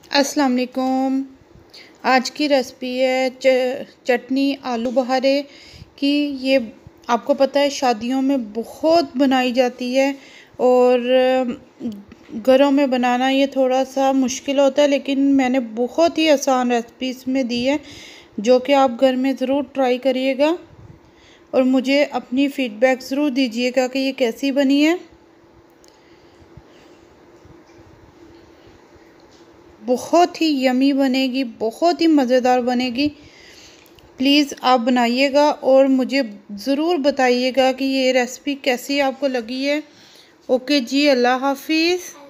अस्सलाम वालेकुम। आज की रेसिपी है चटनी आलू बहारे की। ये आपको पता है शादियों में बहुत बनाई जाती है और घरों में बनाना ये थोड़ा सा मुश्किल होता है, लेकिन मैंने बहुत ही आसान रेसिपी इसमें दी है जो कि आप घर में ज़रूर ट्राई करिएगा और मुझे अपनी फ़ीडबैक ज़रूर दीजिएगा कि ये कैसी बनी है। बहुत ही यमी बनेगी, बहुत ही मज़ेदार बनेगी। प्लीज़ आप बनाइएगा और मुझे ज़रूर बताइएगा कि ये रेसिपी कैसी आपको लगी है। ओके जी, अल्लाह हाफिज़।